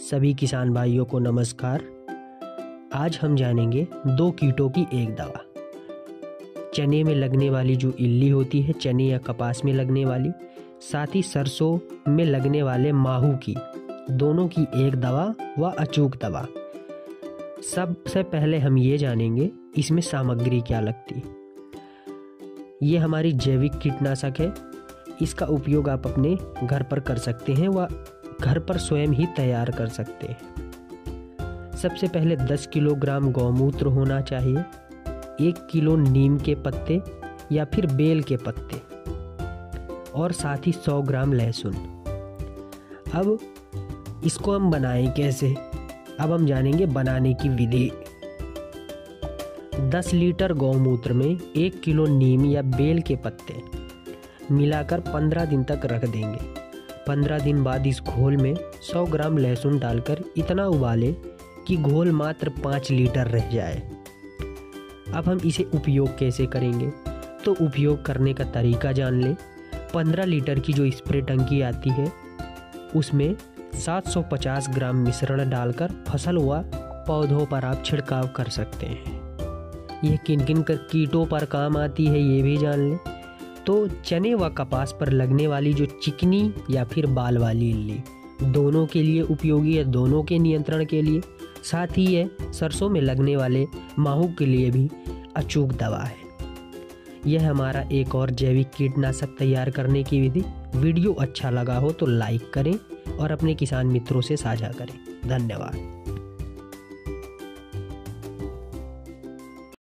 सभी किसान भाइयों को नमस्कार। आज हम जानेंगे दो कीटों की एक दवा। चने में लगने वाली जो इल्ली होती है, चने या कपास में लगने वाली, साथ ही सरसों में लगने वाले माहू की, दोनों की एक दवा व अचूक दवा। सबसे पहले हम ये जानेंगे इसमें सामग्री क्या लगती। ये हमारी जैविक कीटनाशक है। इसका उपयोग आप अपने घर पर कर सकते हैं व घर पर स्वयं ही तैयार कर सकते हैं। सबसे पहले 10 किलोग्राम गौमूत्र होना चाहिए, 1 किलो नीम के पत्ते या फिर बेल के पत्ते और साथ ही 100 ग्राम लहसुन। अब इसको हम बनाएं कैसे, अब हम जानेंगे बनाने की विधि। 10 लीटर गौमूत्र में 1 किलो नीम या बेल के पत्ते मिलाकर 15 दिन तक रख देंगे। 15 दिन बाद इस घोल में 100 ग्राम लहसुन डालकर इतना उबालें कि घोल मात्र 5 लीटर रह जाए। अब हम इसे उपयोग कैसे करेंगे, तो उपयोग करने का तरीका जान लें। 15 लीटर की जो स्प्रे टंकी आती है उसमें 750 ग्राम मिश्रण डालकर फसल व पौधों पर आप छिड़काव कर सकते हैं। यह किन किन कीटों पर काम आती है ये भी जान लें। तो चने व कपास पर लगने वाली जो चिकनी या फिर बाल वाली इल्ली, दोनों के लिए उपयोगी है, दोनों के नियंत्रण के लिए। साथ ही ये सरसों में लगने वाले माहू के लिए भी अचूक दवा है। यह हमारा एक और जैविक कीटनाशक तैयार करने की विधि। वीडियो अच्छा लगा हो तो लाइक करें और अपने किसान मित्रों से साझा करें। धन्यवाद।